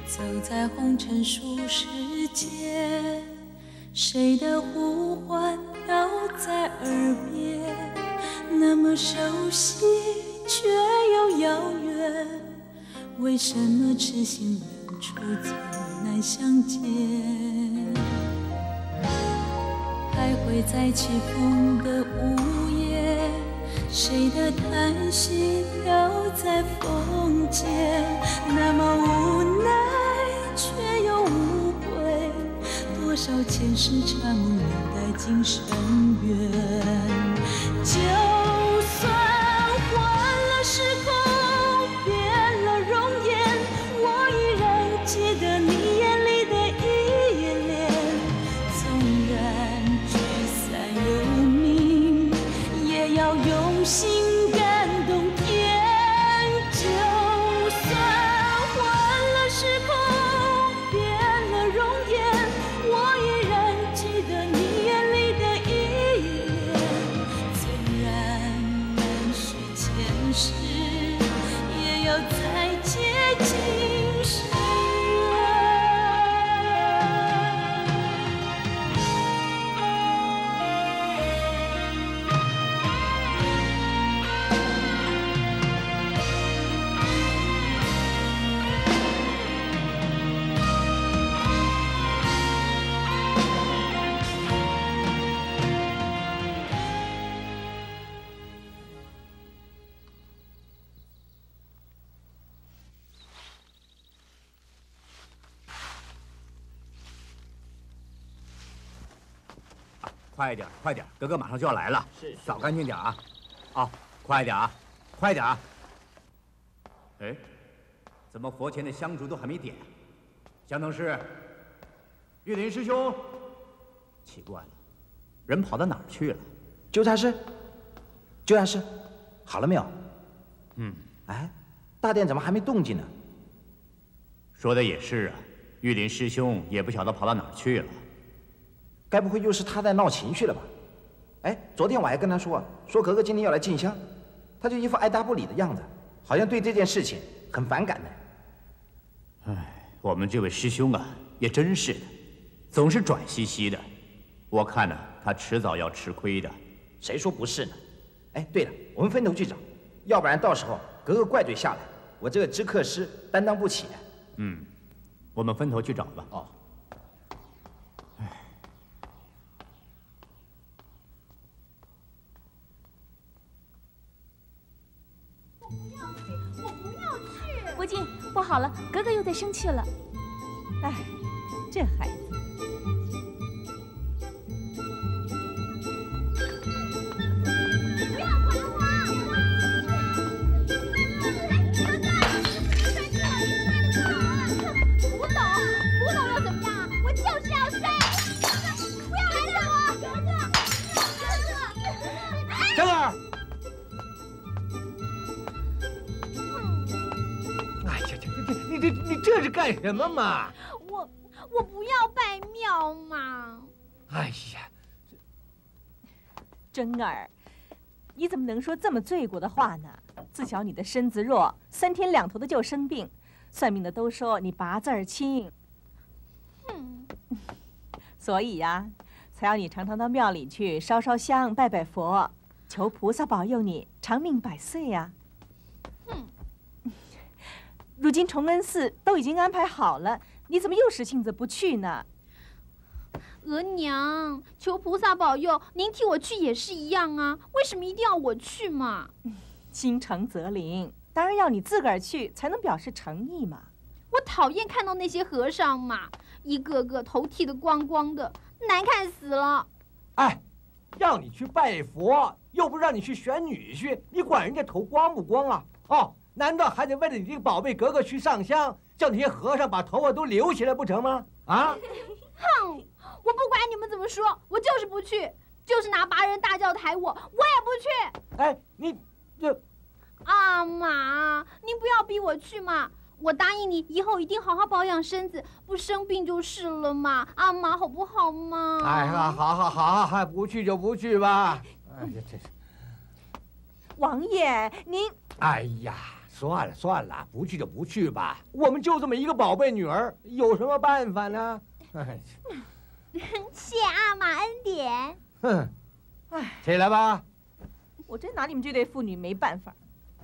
走在红尘俗世间，谁的呼唤飘在耳边，那么熟悉却又遥远，为什么痴心人初次难相见？徘徊在起风的午夜，谁的叹息飘在风间，那么无奈却又无悔，多少前世缠梦能带进深渊。就算换了时空，变了容颜，我依然记得你眼里的依恋。纵然聚散有命，也要用心感动天。就算换了时空，变了容颜，我依然记得你眼里的依恋。纵然难续前世，也要再接今生。 快一点，快点，哥哥马上就要来了。 是， 扫干净点啊！啊，快点啊，快点啊！哎，怎么佛前的香烛都还没点？香灯师，玉林师兄，奇怪了，人跑到哪儿去了？ 纠察师，纠察师，好了没有？哎，大殿怎么还没动静呢？ 说的也是啊，玉林师兄也不晓得跑到哪儿去了。 该不会又是他在闹情绪了吧？哎，昨天我还跟他说格格今天要来进香，他就一副爱答不理的样子，好像对这件事情很反感呢。 哎，我们这位师兄啊，也真是的，总是拽兮兮的。我看呢，他迟早要吃亏的。 谁说不是呢？哎，对了，我们分头去找，要不然到时候格格怪罪下来，我这个知客师担当不起。 我们分头去找吧。 哦。 国靖，不好了，格格又在生气了。 哎，这孩子。 不要管我！不懂要怎么样啊？我就是要睡！不要拦着我！ 真儿。你这是干什么嘛？ 我不要拜庙嘛！ 哎呀， 真儿，你怎么能说这么罪过的话呢？自小你的身子弱，3天2头的就生病，算命的都说你八字儿轻。所以呀，才要你常常到庙里去烧烧香、拜拜佛，求菩萨保佑你长命百岁呀。如今崇恩寺都已经安排好了，你怎么又使性子不去呢？ 额娘，求菩萨保佑，您替我去也是一样啊，为什么一定要我去嘛？ 心诚则灵，当然要你自个儿去，才能表示诚意嘛。 我讨厌看到那些和尚嘛，一个个头剃得光光的，难看死了。 哎，让你去拜佛，又不让你去选女婿，你管人家头光不光啊？哦。难道还得为了你这个宝贝格格去上香，叫那些和尚把头发都留起来不成吗？啊！ 哼！我不管你们怎么说，我就是不去，就是拿拔人大轿抬我也不去。 哎，你这…… 阿玛，您不要逼我去嘛！我答应你，以后一定好好保养身子，不生病就是了嘛。阿玛，好不好嘛？ 哎呀，好，不去就不去吧。哎呀，这是。 王爷，您…… 哎呀， 算了算了，不去就不去吧。我们就这么一个宝贝女儿，有什么办法呢？ 谢阿玛恩典。 哼，起来吧。 我真拿你们这对父女没办法。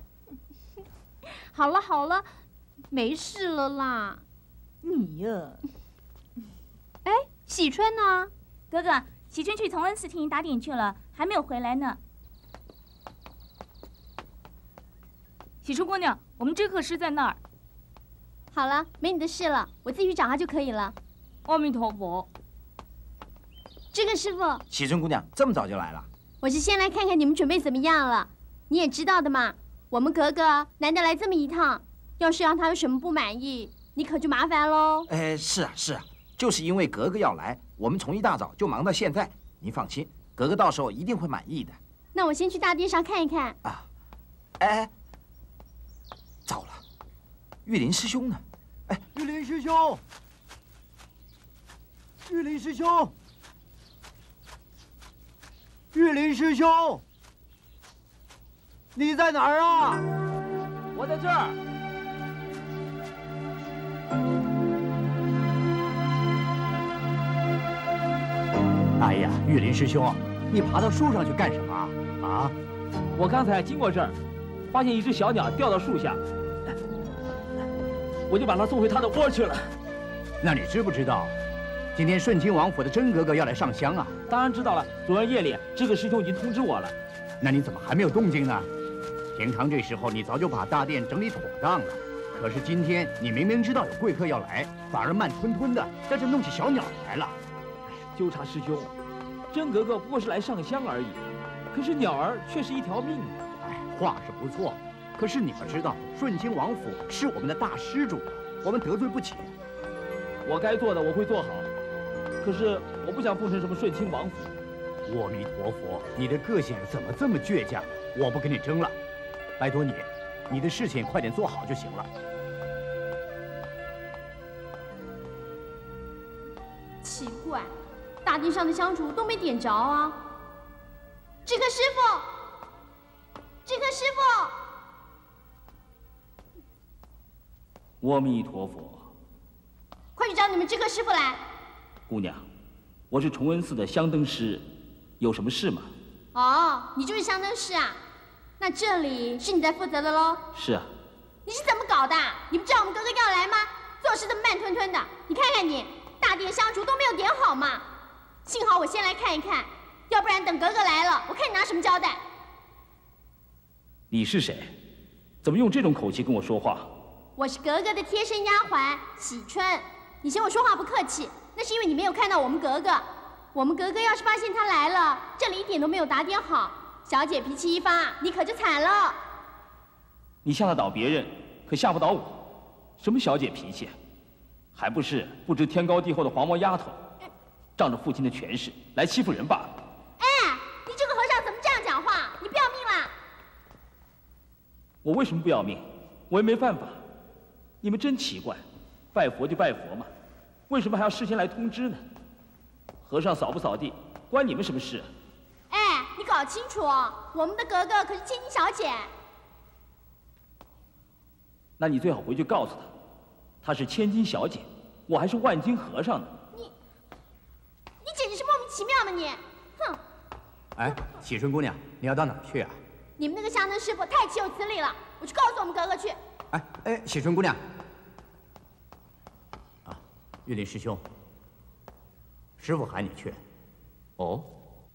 好了好了，没事了啦。 你呀， 哎，喜春呢？ 哥哥，喜春去同恩寺听打点去了，还没有回来呢。喜春姑娘，我们知客师在那儿。 好了，没你的事了，我自己去找他就可以了。 阿弥陀佛。 知客师傅， 喜春姑娘这么早就来了？ 我是先来看看你们准备怎么样了。你也知道的嘛，我们格格难得来这么一趟，要是让他有什么不满意，你可就麻烦喽。 是啊是啊，就是因为格格要来，我们从一大早就忙到现在。您放心，格格到时候一定会满意的。 那我先去大殿上看一看。 啊，哎，糟了，玉林师兄呢？哎， 玉林师兄，玉林师兄，玉林师兄，你在哪儿啊？ 我在这儿。 哎呀，玉林师兄，你爬到树上去干什么啊？ 我刚才经过这儿，发现一只小鸟掉到树下，我就把它送回它的窝去了。 那你知不知道，今天顺亲王府的甄格格要来上香啊？ 当然知道了，昨天夜里知客师兄已经通知我了。 那你怎么还没有动静呢？平常这时候你早就把大殿整理妥当了，可是今天你明明知道有贵客要来，反而慢吞吞的在这弄起小鸟来了。 纠察师兄，甄格格不过是来上香而已，可是鸟儿却是一条命啊！ 哎，话是不错，可是你们知道，顺亲王府是我们的大施主，我们得罪不起。 我该做的我会做好，可是我不想奉承什么顺亲王府。 阿弥陀佛，你的个性怎么这么倔强？我不跟你争了，拜托你，你的事情快点做好就行了。 奇怪，大殿上的香烛都没点着啊！知客师傅，知客师傅， 阿弥陀佛， 快去找你们知客师傅来！ 姑娘，我是崇恩寺的香灯师，有什么事吗？ 哦，你就是香灯师啊？那这里是你在负责的喽？ 是啊。 你是怎么搞的？你不知道我们哥哥要来吗？做事这么慢吞吞的，你看看你，大殿香烛都没有点好嘛！幸好我先来看一看，要不然等格格来了，我看你拿什么交代。 你是谁？怎么用这种口气跟我说话？ 我是格格的贴身丫鬟喜春，你嫌我说话不客气，那是因为你没有看到我们格格。我们格格要是发现他来了，这里一点都没有打点好，小姐脾气一发，你可就惨了。 你吓得倒别人，可吓不倒我。什么小姐脾气，还不是不知天高地厚的黄毛丫头，仗着父亲的权势来欺负人罢了。 哎，你这个和尚怎么这样讲话？你不要命啦？ 我为什么不要命？我也没犯法。你们真奇怪，拜佛就拜佛嘛，为什么还要事先来通知呢？和尚扫不扫地，关你们什么事？ 哎，你搞清楚哦，我们的格格可是千金小姐。 那你最好回去告诉她，她是千金小姐，我还是万金和尚呢。 你简直是莫名其妙嘛你！哼！ 哎，喜春姑娘，你要到哪儿去啊？ 你们那个香灯师傅太岂有此理了！我去告诉我们格格去。 哎，喜春姑娘，啊，玉林师兄，师傅喊你去。 哦。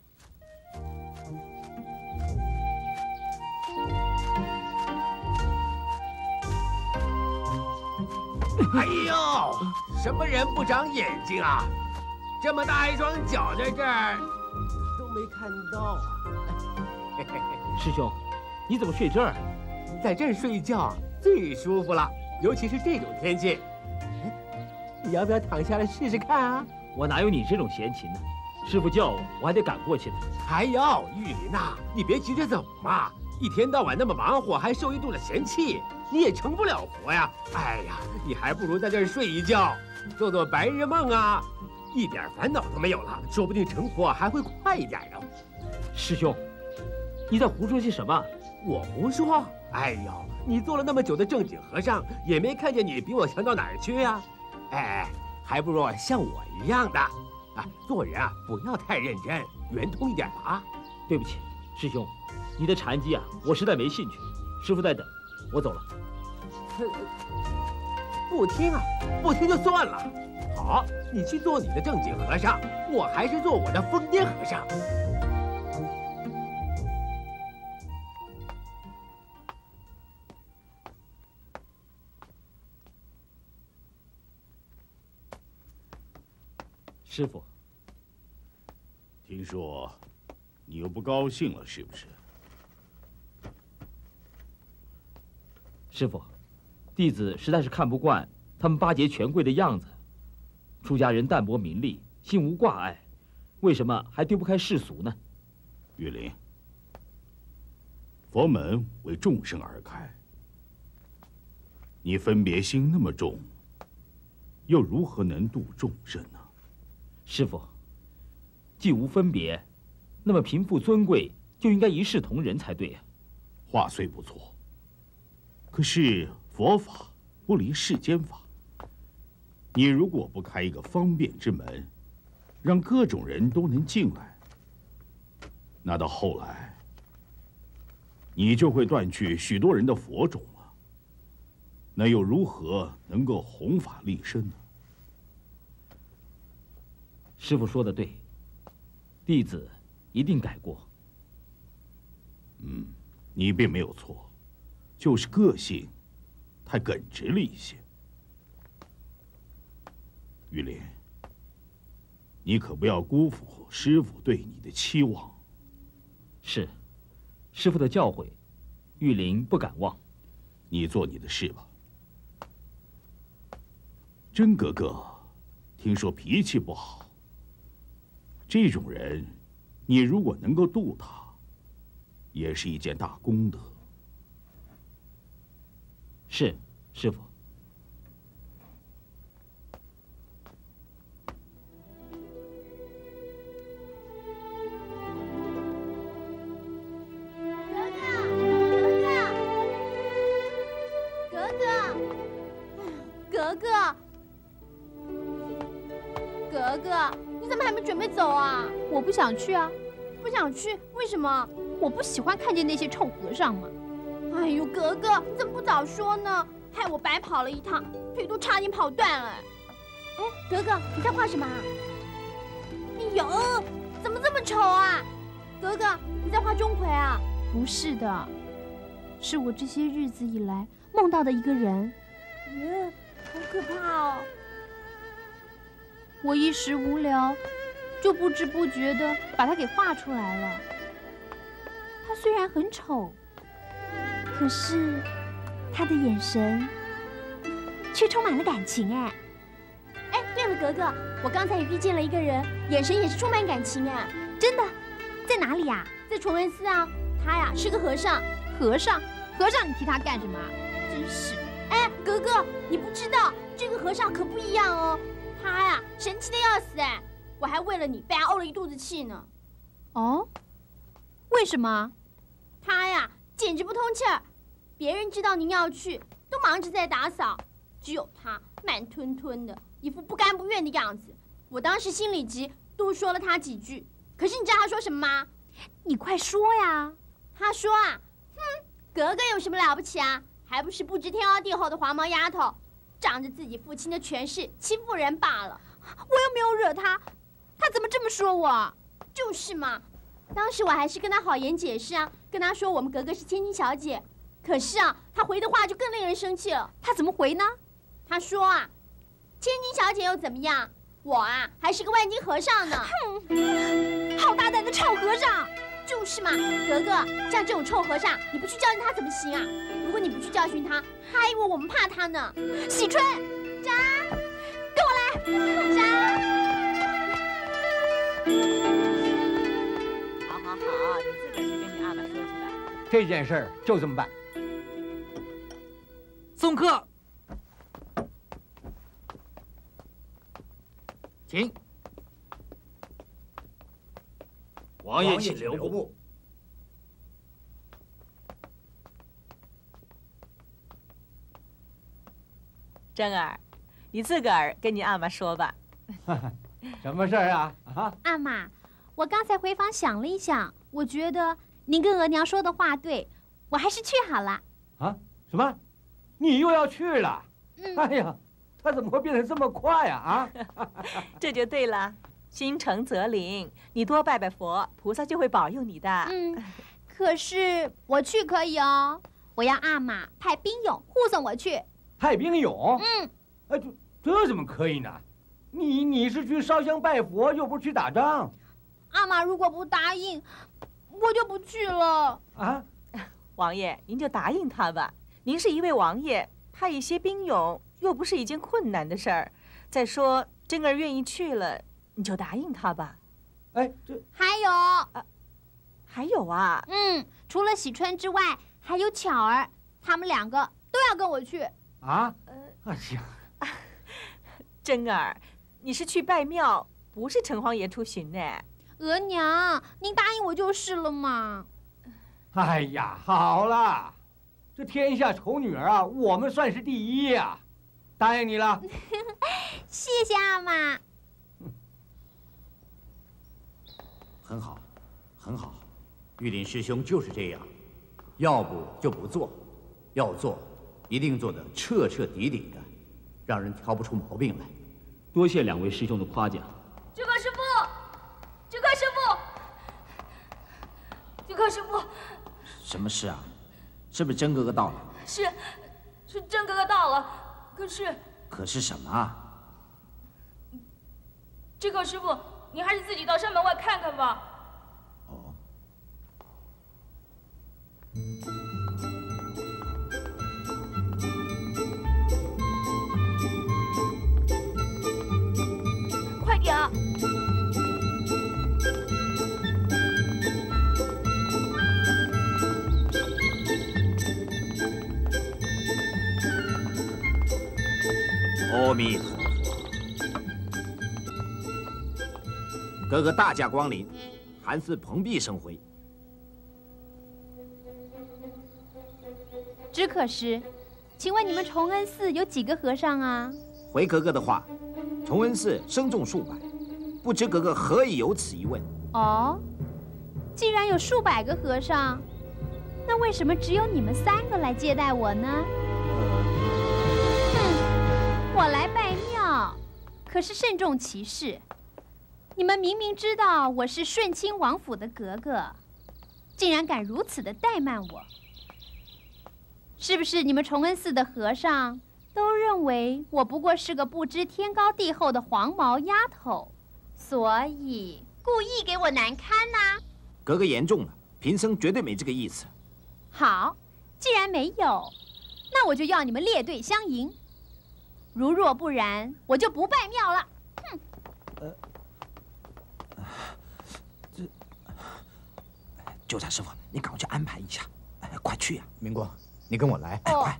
哎呦，什么人不长眼睛啊？这么大一双脚在这儿，都没看到啊！ 师兄，你怎么睡这儿？ 在这儿睡觉最舒服了，尤其是这种天气。你要不要躺下来试试看啊？ 我哪有你这种闲情呢？师傅叫我，我还得赶过去呢。 哎呦，玉林呐，你别急着走嘛，一天到晚那么忙活，还受一肚子闲气，你也成不了佛呀。哎呀，你还不如在这儿睡一觉，做做白日梦啊，一点烦恼都没有了，说不定成佛还会快一点哟。 师兄，你在胡说些什么？ 我胡说？哎呦， 你做了那么久的正经和尚，也没看见你比我强到哪儿去呀？哎，还不如像我一样的，做人啊不要太认真，圆通一点吧啊！ 对不起，师兄，你的禅机啊，我实在没兴趣。师傅在等，我走了。 不听啊，不听就算了。好，你去做你的正经和尚，我还是做我的疯癫和尚。 师傅， 听说你又不高兴了，是不是？ 师傅，弟子实在是看不惯他们巴结权贵的样子。出家人淡泊名利，心无挂碍，为什么还丢不开世俗呢？ 玉林，佛门为众生而开，你分别心那么重，又如何能度众生呢？ 师傅，既无分别，那么贫富尊贵就应该一视同仁才对呀。 话虽不错，可是佛法不离世间法。你如果不开一个方便之门，让各种人都能进来，那到后来，你就会断去许多人的佛种了。那又如何能够弘法利生呢？ 师傅说的对，弟子一定改过。 你并没有错，就是个性太耿直了一些。玉林，你可不要辜负师傅对你的期望。 是，师傅的教诲，玉林不敢忘。 你做你的事吧。真格格，听说脾气不好。这种人，你如果能够度他，也是一件大功德。 是，师傅。 格格，你怎么还没准备走啊？ 我不想去啊。 不想去？为什么？ 我不喜欢看见那些臭和尚嘛。 哎呦，格格，你怎么不早说呢？害我白跑了一趟，腿都差点跑断了。哎，格格，你在画什么啊？哎呦，怎么这么丑啊？格格，你在画钟馗啊？ 不是的，是我这些日子以来梦到的一个人。 好可怕哦！ 我一时无聊，就不知不觉地把他给画出来了。他虽然很丑，可是他的眼神却充满了感情。哎， 对了，格格，我刚才也遇见了一个人，眼神也是充满感情。哎， 真的？在哪里呀？ 在崇文寺啊。他呀是个和尚。 和尚，你提他干什么？真是。 哎，格格，你不知道这个和尚可不一样哦。他呀，神气的要死。哎，我还为了你被他怄了一肚子气呢。 哦，为什么？ 他呀，简直不通气儿。别人知道您要去，都忙着在打扫，只有他慢吞吞的，一副不甘不愿的样子。我当时心里急，多说了他几句。可是你知道他说什么吗？ 你快说呀！ 他说啊，格格有什么了不起啊？还不是不知天高地厚的黄毛丫头，仗着自己父亲的权势欺负人罢了。 我又没有惹他，他怎么这么说我？ 就是嘛，当时我还是跟他好言解释啊，跟他说我们格格是千金小姐。可是啊，他回的话就更令人生气了。 他怎么回呢？ 他说啊，千金小姐又怎么样？我啊还是个万金和尚呢。 好大胆的臭和尚！ 就是嘛，格格，像这种臭和尚，你不去教训他怎么行啊？如果你不去教训他，他还以为我们怕他呢。 喜春， 渣，跟我来，渣。 好，你自个儿去跟你阿玛说去吧。 这件事儿就这么办。送客，请。 王爷请留步。 珍儿，你自个儿跟你阿玛说吧。 什么事儿啊？啊， 阿玛，我刚才回房想了一想，我觉得您跟额娘说的话对，我还是去好了。 啊？什么？你又要去了？哎呀，他怎么会变得这么快啊？啊？ 这就对了，心诚则灵，你多拜拜佛，菩萨就会保佑你的。 可是我去可以哦，我要阿玛派兵勇护送我去。 派兵勇？哎，这怎么可以呢？你是去烧香拜佛，又不是去打仗。 阿玛如果不答应，我就不去了。 啊， 王爷，您就答应他吧。您是一位王爷，派一些兵勇又不是一件困难的事儿。再说珍儿愿意去了，你就答应他吧。 哎，这还有还有啊？ 除了喜春之外，还有巧儿，他们两个都要跟我去。 啊？哎呀， 珍儿，你是去拜庙，不是城隍爷出巡呢。 额娘，您答应我就是了嘛。 哎呀，好了，这天下丑女儿啊，我们算是第一呀，答应你了。 谢谢阿玛。 很好，很好，玉林师兄就是这样，要不就不做，要做一定做得彻彻底底的，让人挑不出毛病来。 多谢两位师兄的夸奖。 志克师傅，志克师傅，志克师傅， 什么事啊？是不是真哥哥到了？ 是真哥哥到了，可是什么啊？ 志克师傅，你还是自己到山门外看看吧。 哦。 快点啊！ 阿弥陀佛，哥哥大驾光临，韩寺蓬荜生辉。 知客师，请问你们崇恩寺有几个和尚啊？ 回格格的话，崇恩寺僧众数百，不知格格何以有此一问？ 哦，既然有数百个和尚，那为什么只有你们3个来接待我呢？我来拜庙，可是慎重其事。你们明明知道我是顺亲王府的格格，竟然敢如此的怠慢我，是不是你们崇恩寺的和尚都认为我不过是个不知天高地厚的黄毛丫头，所以故意给我难堪呐？ 格格言重了，贫僧绝对没这个意思。 好，既然没有，那我就要你们列队相迎。如若不然，我就不拜庙了。哼！ 纠察师傅，你赶快去安排一下，快去呀！ 明光，你跟我来， 快！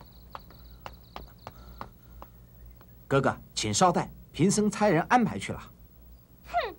哥哥，请稍待，贫僧差人安排去了。 哼！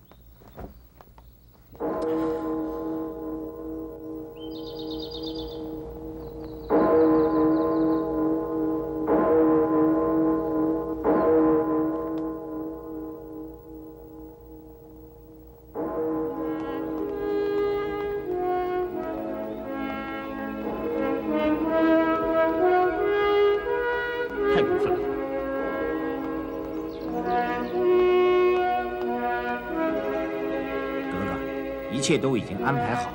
一切都已经安排好了。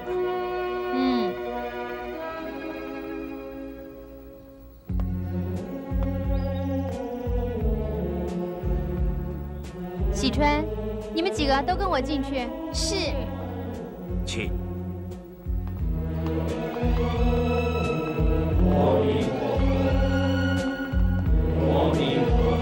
喜春，你们几个都跟我进去。是。 请。 阿弥陀佛，阿弥陀佛。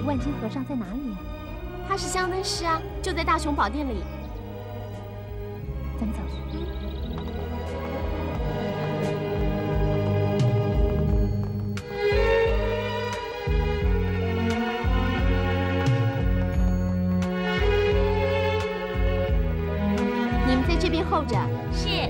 个万金和尚在哪里呀？ 他是香灯师啊，就在大雄宝殿里。 咱们走。 你们在这边候着。 是。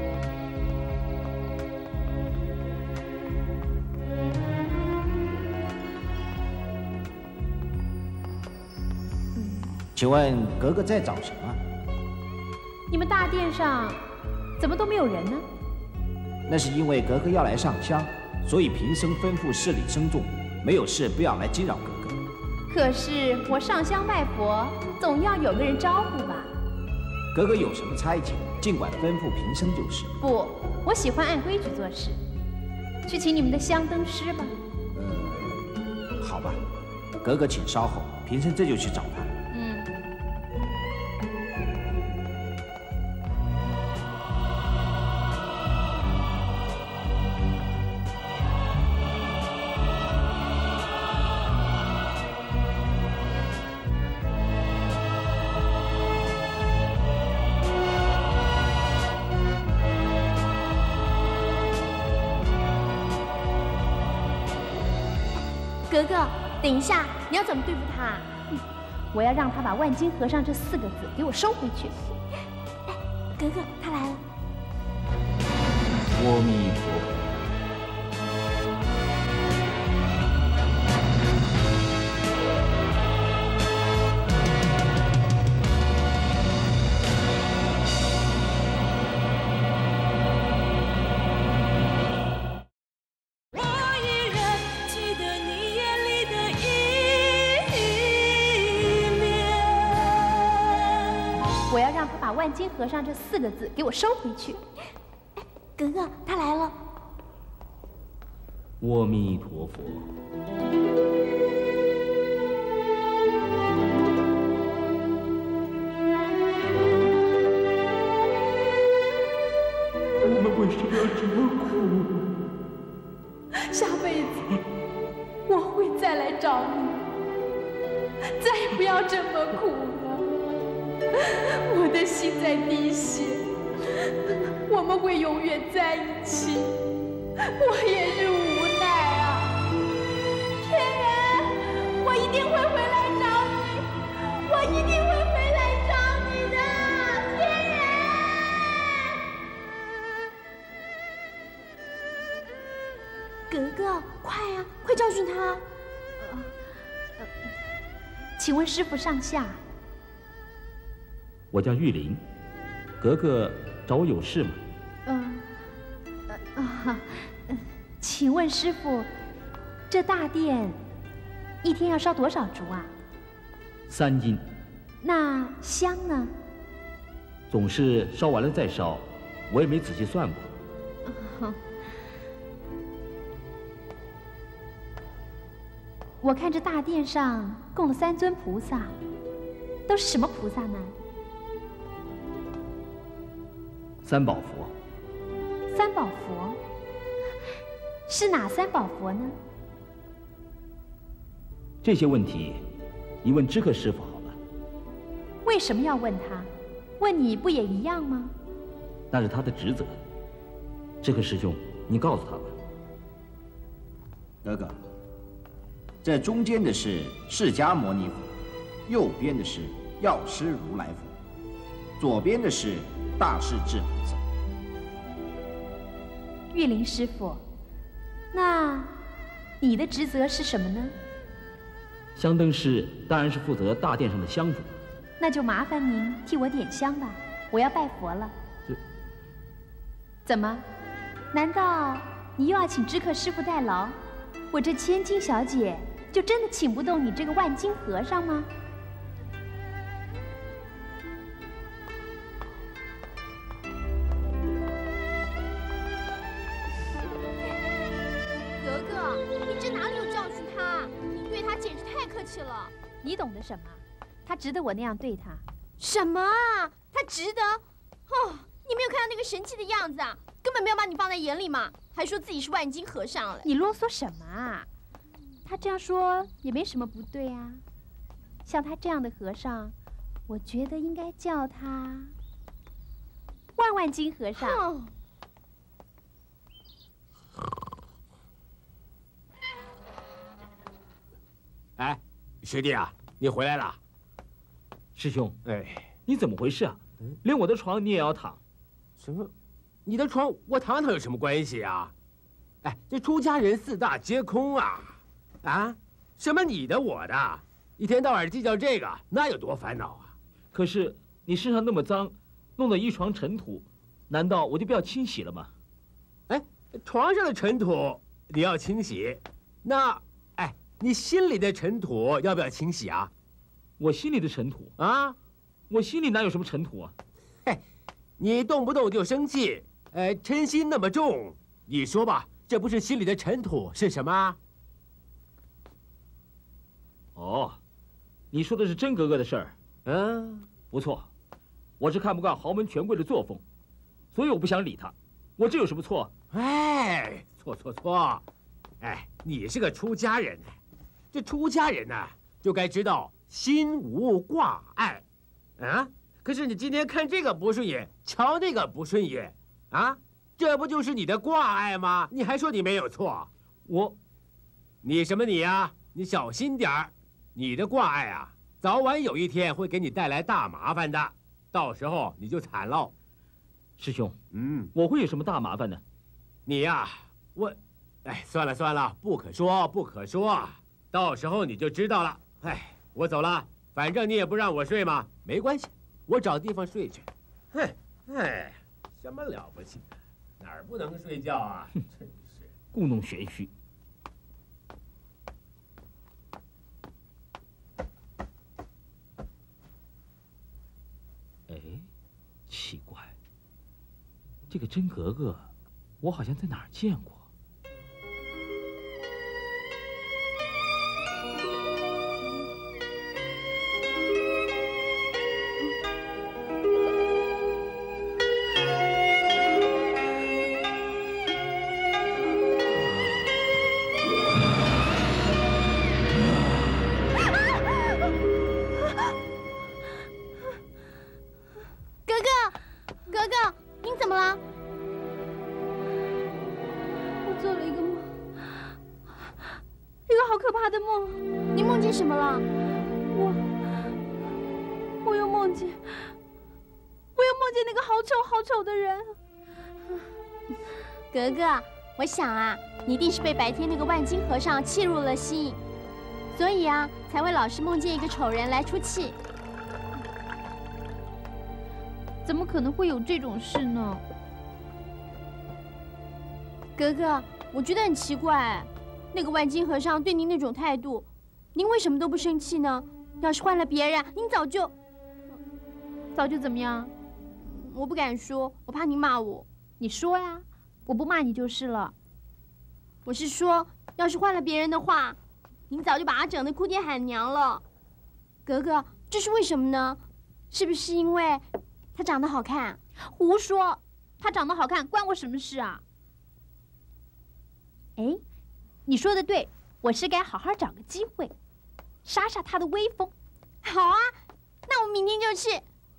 请问格格在找什么？ 你们大殿上怎么都没有人呢？ 那是因为格格要来上香，所以贫僧吩咐侍礼僧众，没有事不要来惊扰格格。 可是我上香拜佛，总要有个人招呼吧？ 格格有什么差遣，尽管吩咐贫僧就是。 不，我喜欢按规矩做事。去请你们的香灯师吧。 好吧，格格请稍后，贫僧这就去找他。 格格，等一下，你要怎么对付他？ 我要让他把万金和尚这4个字给我收回去。 哎，格格，他来了。 阿弥陀佛。 我要让他把万金和尚这4个字给我收回去。 哎，格格，他来了。 阿弥陀佛。 我们为什么要这么苦？ 下辈子我会再来找你，再也不要这么苦了。我的心在滴血，我们会永远在一起，我也是无奈啊。天元，我一定会回来找你，我一定会回来找你的，天元。 格格，快啊，快教训他。 请问师父上下？ 我叫玉林，格格找我有事吗？ 请问师父，这大殿一天要烧多少烛啊 ？3斤。 那香呢？ 总是烧完了再烧，我也没仔细算过。 我看这大殿上供了3尊菩萨，都是什么菩萨呢 ？3宝佛。 3宝佛是哪3宝佛呢？ 这些问题，你问知客师傅好了。 为什么要问他？问你不也一样吗？ 那是他的职责。知客师兄，你告诉他吧。 格格，这中间的是释迦牟尼佛，右边的是药师如来佛，左边的是大势至菩萨。 玉林师傅，那你的职责是什么呢？ 香灯师当然是负责大殿上的香烛。 那就麻烦您替我点香吧，我要拜佛了。怎么？难道你又要请知客师傅代劳？我这千金小姐就真的请不动你这个万金和尚吗？ 格格，你这哪里有教训他？你对他简直太客气了。 你懂得什么？他值得我那样对他？ 什么啊？他值得？哦，你没有看到那个神气的样子啊？根本没有把你放在眼里嘛，还说自己是万金和尚了。 你啰嗦什么啊？ 他这样说也没什么不对啊。像他这样的和尚，我觉得应该叫他万万金和尚。 哎，师弟啊，你回来了。 师兄， 哎， 你怎么回事啊？连我的床你也要躺？ 什么？你的床我躺躺有什么关系啊？哎，这出家人四大皆空啊！啊，什么你的我的，一天到晚计较这个，那有多烦恼啊？ 可是你身上那么脏，弄得一床尘土，难道我就不要清洗了吗？ 哎，床上的尘土你要清洗，那哎，你心里的尘土要不要清洗啊？ 我心里的尘土啊？ 我心里哪有什么尘土啊？ 嘿，你动不动就生气，嗔心那么重，你说吧，这不是心里的尘土是什么？ 哦，你说的是真格格的事儿。 嗯， 不错，我是看不惯豪门权贵的作风，所以我不想理他。我这有什么错？ 哎，错，哎，你是个出家人，这出家人呢，就该知道心无挂碍，啊。可是你今天看这个不顺眼，瞧那个不顺眼，啊，这不就是你的挂碍吗？你还说你没有错？你什么你呀？你小心点儿，你的挂碍啊，早晚有一天会给你带来大麻烦的，到时候你就惨喽。 师兄，我会有什么大麻烦呢？ 你呀，哎，算了，不可说，到时候你就知道了。哎，我走了，反正你也不让我睡嘛，没关系。我找地方睡去。哼，哎，什么了不起的？哪儿不能睡觉啊？真是故弄玄虚。哎，奇怪，这个真格格，我好像在哪儿见过。 格格，我想啊，你一定是被白天那个万金和尚气入了心，所以啊，才会老是梦见一个丑人来出气。 怎么可能会有这种事呢？ 格格，我觉得很奇怪，那个万金和尚对您那种态度，您为什么都不生气呢？要是换了别人，您早就怎么样？ 我不敢说，我怕您骂我。 你说呀。我不骂你就是了。 我是说，要是换了别人的话，您早就把他整得哭爹喊娘了。格格，这是为什么呢？是不是因为他长得好看？ 胡说，他长得好看关我什么事啊？哎，你说的对，我是该好好找个机会，杀杀他的威风。 好啊，那我们明天就去。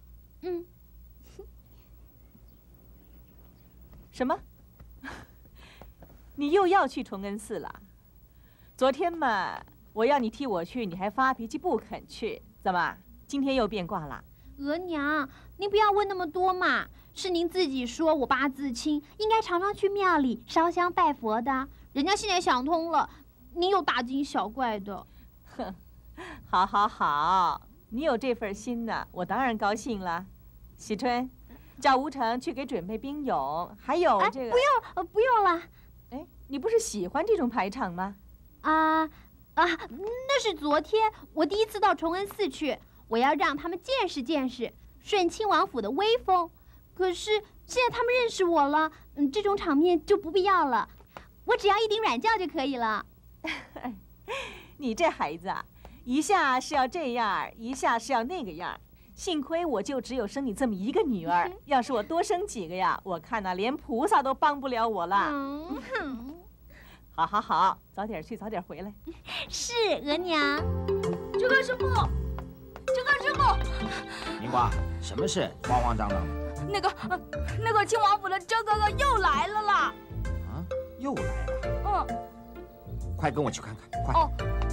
什么？你又要去崇恩寺了？昨天嘛，我要你替我去，你还发脾气不肯去，怎么今天又变卦了？ 额娘，您不要问那么多嘛。是您自己说我八字轻，应该常常去庙里烧香拜佛的。人家现在想通了，您又大惊小怪的。 哼，好，你有这份心呢，我当然高兴了。喜春，叫吴成去给准备冰泳，还有这个。 不用了。 哎，你不是喜欢这种排场吗？ 那是昨天我第一次到崇恩寺去，我要让他们见识见识顺亲王府的威风。可是现在他们认识我了，这种场面就不必要了，我只要一顶软轿就可以了。 你这孩子啊，一下是要这样，一下是要那个样。幸亏我就只有生你这么一个女儿，要是我多生几个呀，我看连菩萨都帮不了我了。 好，好，好，早点去，早点回来。 是额娘。 这个师傅，这个师傅， 明光，什么事？慌慌张张的。 那个亲王府的周哥哥又来了啦！ 啊，又来了。快跟我去看看，快。 哦。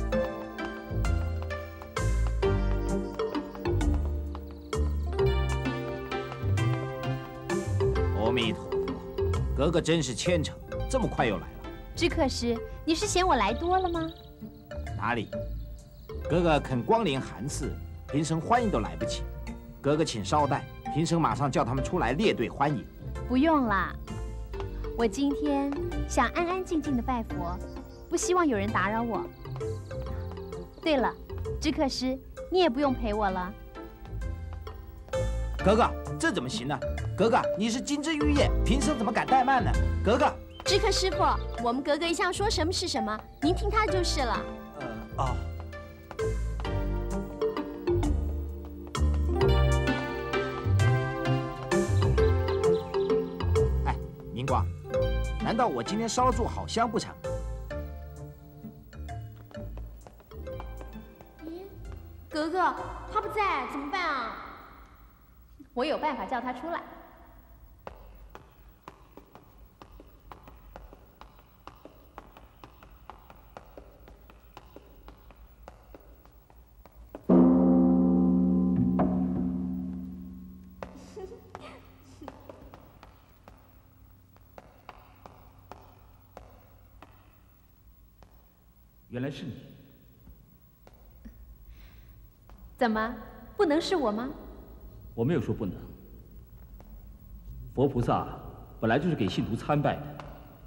阿弥陀佛，格格真是虔诚，这么快又来了。 知客师，你是嫌我来多了吗？ 哪里？格格肯光临寒寺，平生欢迎都来不起。格格请稍待，平生马上叫他们出来列队欢迎。 不用啦，我今天想安安静静的拜佛，不希望有人打扰我。对了，知客师，你也不用陪我了。 格格，这怎么行呢？格格，你是金枝玉叶，平生怎么敢怠慢呢？格格， 知客师傅，我们格格一向说什么是什么，您听他就是了。 哦。哎，明光，难道我今天烧柱好香不成？ 咦，格格他不在，怎么办啊？ 我有办法叫他出来。 原来是你。 怎么，不能是我吗？ 我没有说不能。佛菩萨本来就是给信徒参拜的，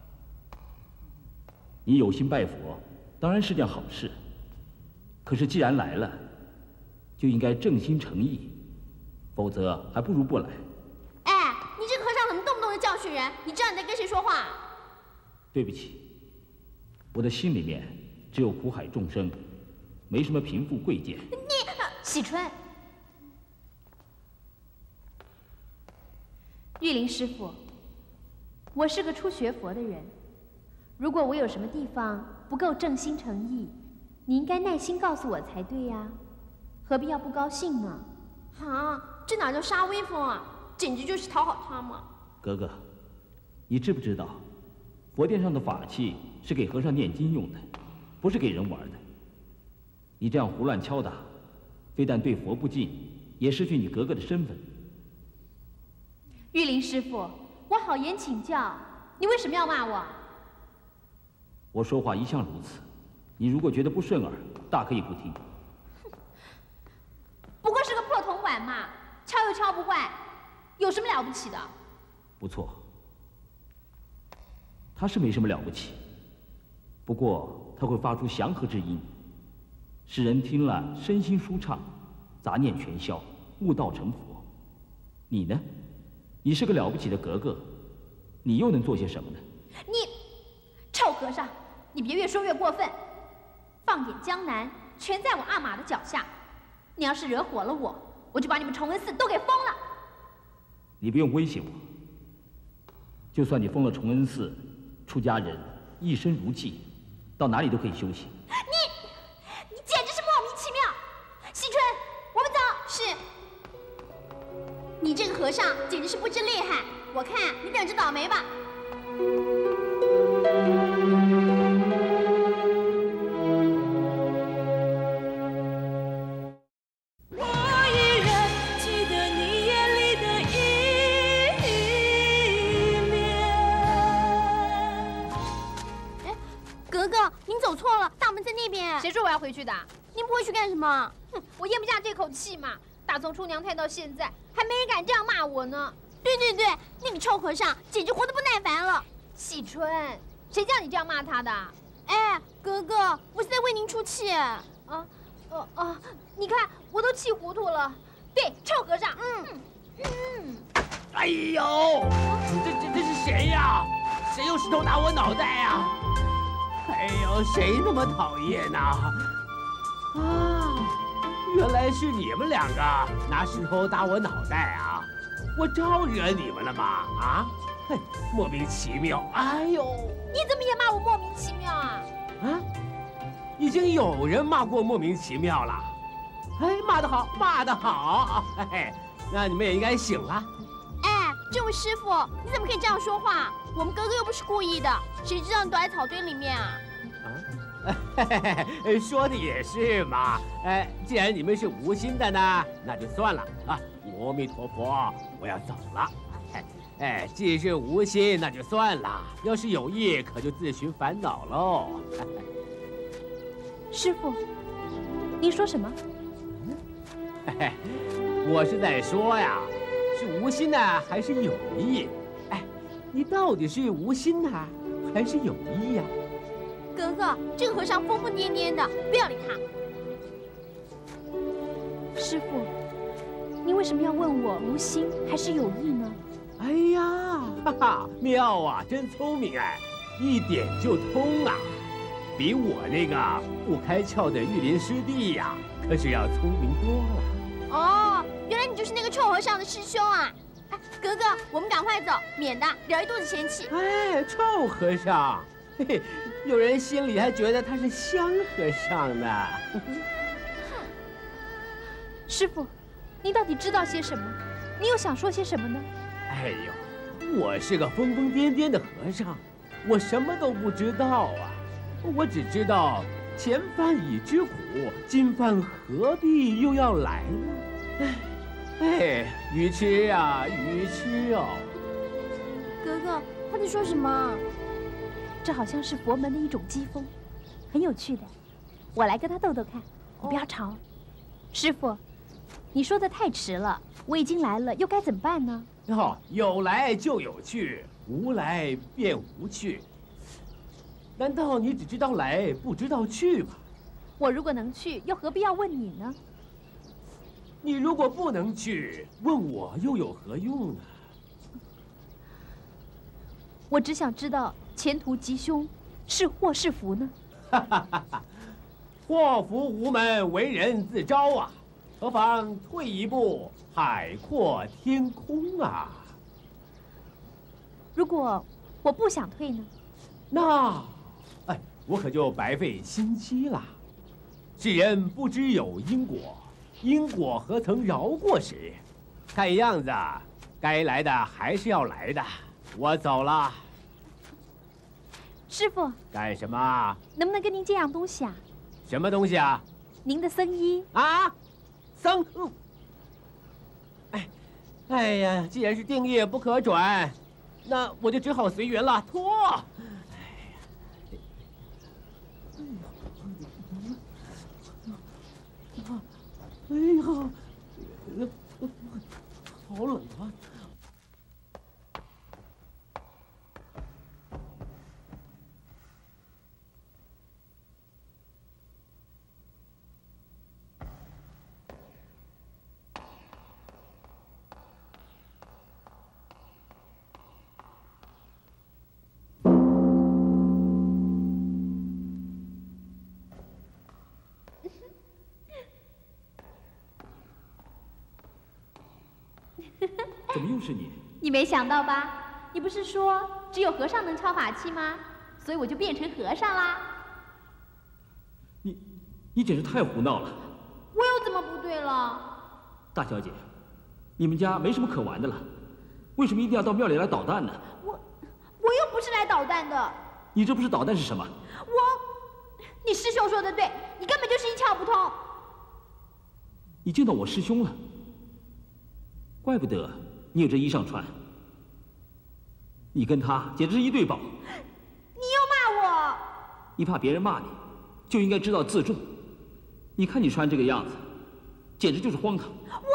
你有心拜佛，当然是件好事。可是既然来了，就应该正心诚意，否则还不如不来。 哎，你这个和尚怎么动不动就教训人？你知道你在跟谁说话？ 对不起，我的心里面只有苦海众生，没什么贫富贵贱。 喜春。玉林师傅，我是个初学佛的人，如果我有什么地方不够正心诚意，你应该耐心告诉我才对呀，何必要不高兴呢？ 啊，这哪叫杀威风啊，简直就是讨好他嘛！ 格格，你知不知道，佛殿上的法器是给和尚念经用的，不是给人玩的。你这样胡乱敲打，非但对佛不敬，也失去你格格的身份。 玉林师傅，我好言请教，你为什么要骂我？ 我说话一向如此，你如果觉得不顺耳，大可以不听。 不过是个破铜碗嘛，敲又敲不坏，有什么了不起的？ 不错，它是没什么了不起，不过它会发出祥和之音，使人听了身心舒畅，杂念全消，悟道成佛。你呢？你是个了不起的格格，你又能做些什么呢？ 你，臭和尚，你别越说越过分。放眼江南，全在我阿玛的脚下。你要是惹火了我，我就把你们崇恩寺都给封了。 你不用威胁我。就算你封了崇恩寺，出家人一身如寄，到哪里都可以修行。 你简直是莫名其妙！惜春，我们走。 是。你这个和尚简直是不知厉害，我看你等着倒霉吧。 我依然记得你眼里的依恋。 哎，格格，您走错了，大门在那边。 谁说我要回去的？ 您不回去干什么？ 哼，我咽不下这口气嘛。打从出娘胎到现在，还没人敢这样骂我呢。 对对对，那个臭和尚简直活得不耐烦了。 喜春，谁叫你这样骂他的？ 哎，格格，我是在为您出气。 你看我都气糊涂了。对，臭和尚。 哎呦，这是谁呀？谁用石头打我脑袋呀？哎呦，谁那么讨厌呐？啊！原来是你们两个拿石头打我脑袋啊！我招惹你们了吗？啊！嘿，莫名其妙！哎呦， 你怎么也骂我莫名其妙？ 已经有人骂过莫名其妙了。哎，骂得好，骂得好！嘿，那你们也应该醒了。 哎，这位师傅，你怎么可以这样说话？我们哥哥又不是故意的，谁知道你躲在草堆里面啊？ 说的也是嘛。哎，既然你们是无心的呢，那就算了啊。阿弥陀佛，我要走了。哎，既是无心，那就算了；要是有意，可就自寻烦恼喽。 师傅，您说什么？ 我是在说呀，是无心呢，还是有意？哎，你到底是无心呢，还是有意呀？ 哥哥，这个和尚疯疯癫癫的，不要理他。 师傅，您为什么要问我无心还是有意呢？ 哎呀，哈哈，妙啊，真聪明哎，一点就通啊，比我那个不开窍的玉林师弟呀，可是要聪明多了。 哦，原来你就是那个臭和尚的师兄啊！哎，哥哥，我们赶快走，免得惹一肚子嫌弃。 哎，臭和尚，嘿嘿，有人心里还觉得他是香和尚呢。 师傅，您到底知道些什么？你又想说些什么呢？ 哎呦，我是个疯疯癫癫的和尚，我什么都不知道啊！我只知道前番已知苦，今番何必又要来呢？哎，愚痴啊，愚痴哦！ 哥哥，他在说什么？ 这好像是佛门的一种机锋，很有趣的。我来跟他斗斗看，你不要吵。师傅，你说的太迟了，我已经来了，又该怎么办呢？ 有来就有去，无来便无去。难道你只知道来，不知道去吗？ 我如果能去，又何必要问你呢？ 你如果不能去，问我又有何用呢？ 我只想知道前途吉凶，是祸是福呢？ 祸福无门，为人自招啊！何妨退一步，海阔天空啊！ 如果我不想退呢？ 那，哎，我可就白费心机了。世人不知有因果，因果何曾饶过谁？看样子，该来的还是要来的。我走了。 师傅， 干什么？ 能不能跟您借样东西啊？ 什么东西啊？ 您的僧衣啊，僧。哎呀，既然是定业不可转，那我就只好随缘了。脱。哎呀，好冷啊！ 怎么又是你？ 你没想到吧？你不是说只有和尚能敲法器吗？所以我就变成和尚啦。 你简直太胡闹了！ 我又怎么不对了？ 大小姐，你们家没什么可玩的了，为什么一定要到庙里来捣蛋呢？ 我又不是来捣蛋的。 你这不是捣蛋是什么？ 你师兄说的对，你根本就是一窍不通。 你见到我师兄了？怪不得你有这衣裳穿。你跟他简直是一对宝。 你又骂我！ 你怕别人骂你，就应该知道自重。你看你穿这个样子，简直就是荒唐。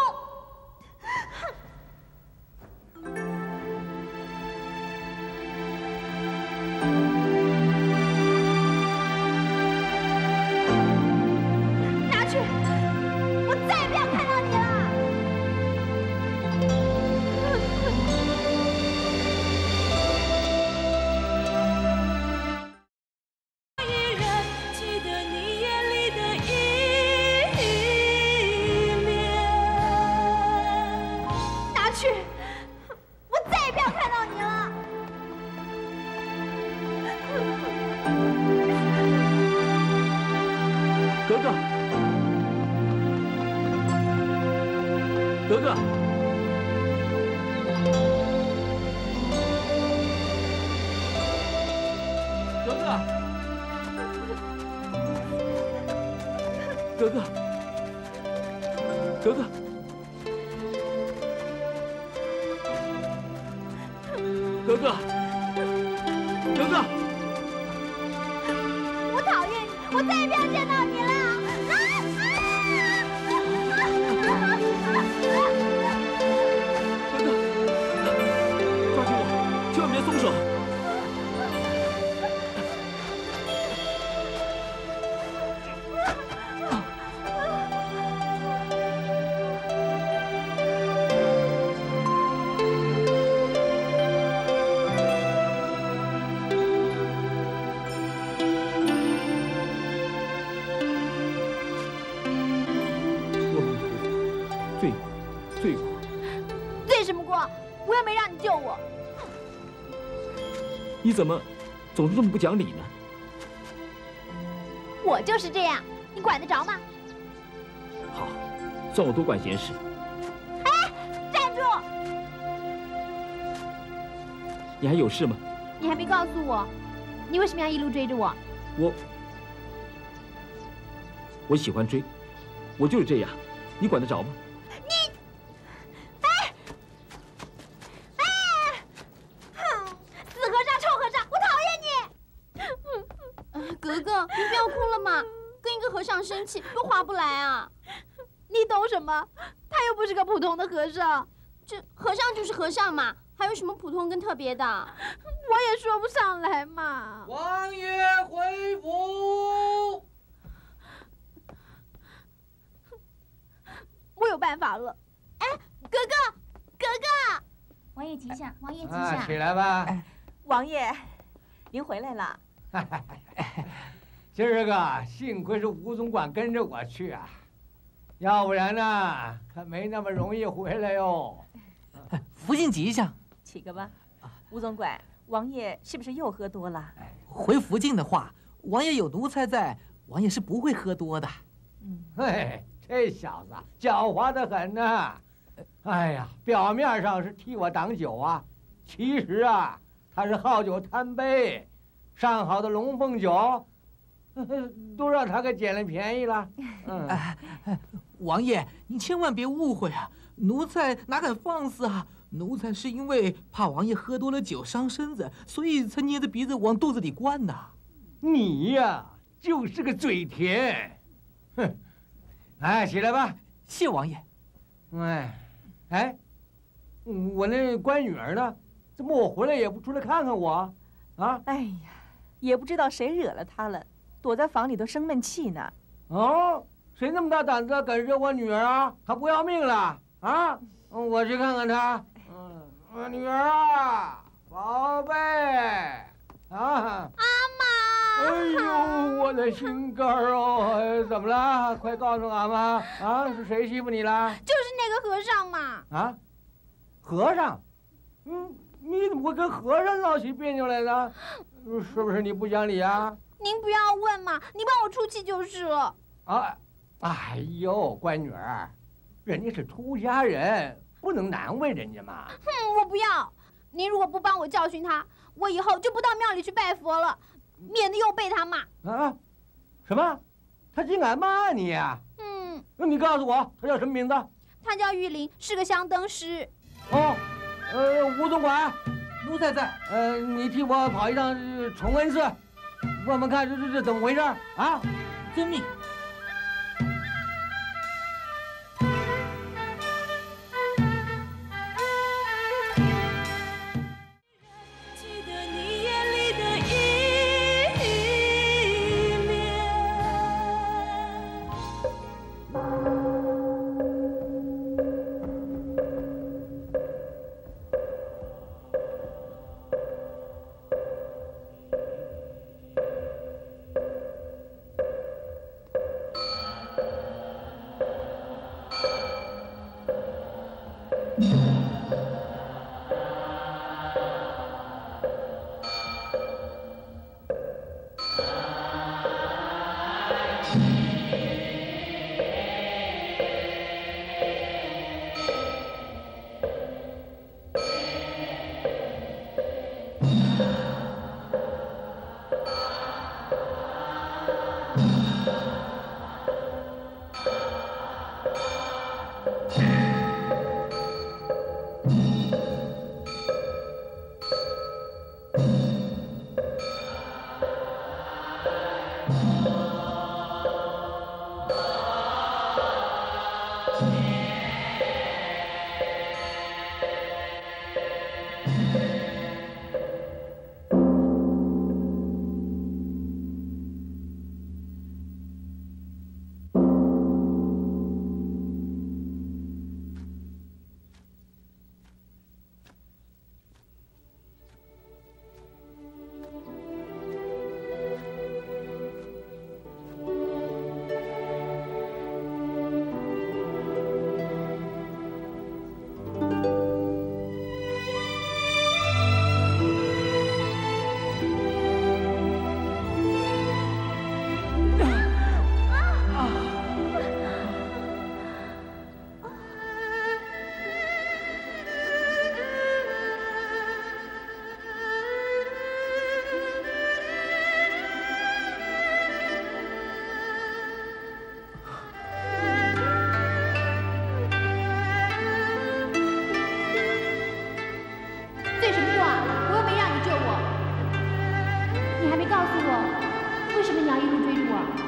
拿去！我再也不要看到你了！ 依然记得你眼里的依恋。 拿去！我再也不要看到你了！ 格格，格格，格格，格格，格格，格格，格格。 我讨厌你，我再也不要见到你了！ 抓住我，千万别松手！罪过，罪过！ 罪什么过？我又没让你救我。 你怎么总是这么不讲理呢？ 我就是这样，你管得着吗？ 好，算我多管闲事。 哎，站住！ 你还有事吗？ 你还没告诉我，你为什么要一路追着我？ 我喜欢追，我就是这样，你管得着吗？ 死和尚，臭和尚，我讨厌你！ 格格，你不要哭了嘛，跟一个和尚生气又划不来啊。 你懂什么？他又不是个普通的和尚。 这和尚就是和尚嘛，还有什么普通跟特别的？ 我也说不上来嘛。 王爷回府。 我有办法了。 哎，格格，格格， 王爷吉祥，王爷吉祥。 起来吧。 王爷，您回来了。 今儿个幸亏是吴总管跟着我去啊，要不然呢，可没那么容易回来哟。 福晋吉祥。 起个吧。吴总管，王爷是不是又喝多了？ 回福晋的话，王爷有奴才在，王爷是不会喝多的。 嘿，这小子狡猾得很呐！哎呀，表面上是替我挡酒啊，其实啊，他是好酒贪杯，上好的龙凤酒，都让他给捡了便宜了。 王爷，您千万别误会啊，奴才哪敢放肆啊！奴才是因为怕王爷喝多了酒伤身子，所以才捏着鼻子往肚子里灌呐。 你呀，就是个嘴甜。哼！哎，起来吧。 谢王爷。 哎，我那乖女儿呢？怎么我回来也不出来看看我？啊？ 哎呀，也不知道谁惹了她了，躲在房里头生闷气呢。 哦，谁那么大胆子敢惹我女儿啊？她不要命了啊？我去看看她。女儿啊，宝贝，啊！ 阿妈！哎呦，我的心肝儿哦！怎么了？快告诉俺妈啊！是谁欺负你了？ 就是那个和尚嘛。 啊？和尚？你怎么会跟和尚闹起别扭来呢？是不是你不讲理啊？ 您不要问嘛，你帮我出气就是了。 啊！哎呦，乖女儿，人家是出家人，不能难为人家嘛。 我不要。您如果不帮我教训他，我以后就不到庙里去拜佛了，免得又被他骂。 啊？什么？他竟敢骂你呀？那你告诉我，他叫什么名字？ 他叫玉林，是个香灯师。 哦，吴总管， 奴才在。 你替我跑一趟崇恩寺，问问看这怎么回事啊？ 遵命。 什么你要一路追着我？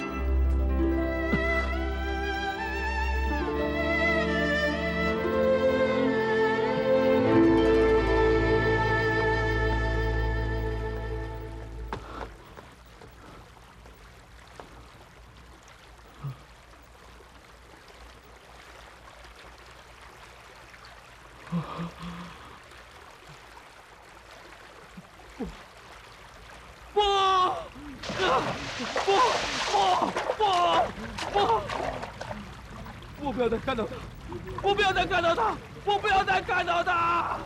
我不要再看到他！我不要再看到他！我不要再看到他！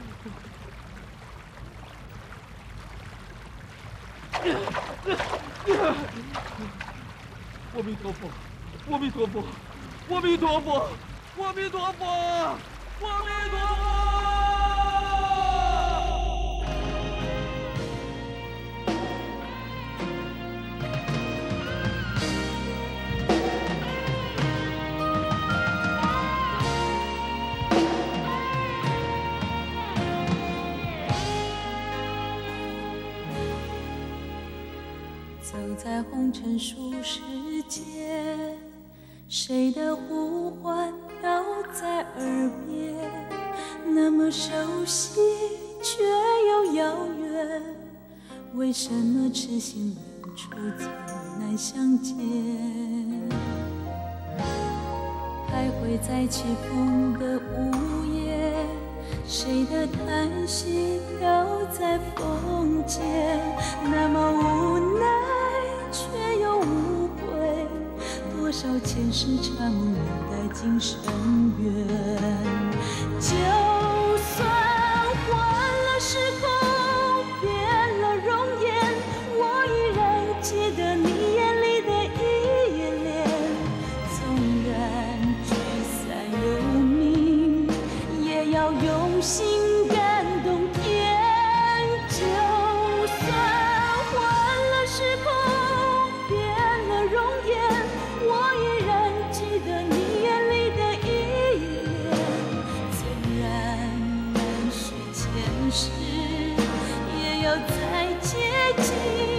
阿弥陀佛！阿弥陀佛！阿弥陀佛！阿弥陀佛！阿弥陀佛！ 走在红尘俗世间，谁的呼唤飘在耳边，那么熟悉却又遥远，为什么痴心人初次难相见？徘徊在起风的午夜，谁的叹息飘在风间，那么无奈却又无悔，多少前世缠梦留待今生缘。就算换了时空，变了容颜，我依然记得你眼里的依恋。纵然聚散有命，也要用心感动天。就算换了时空，变了容颜，我依然记得你眼里的依恋。纵然难续前世，也要再接近。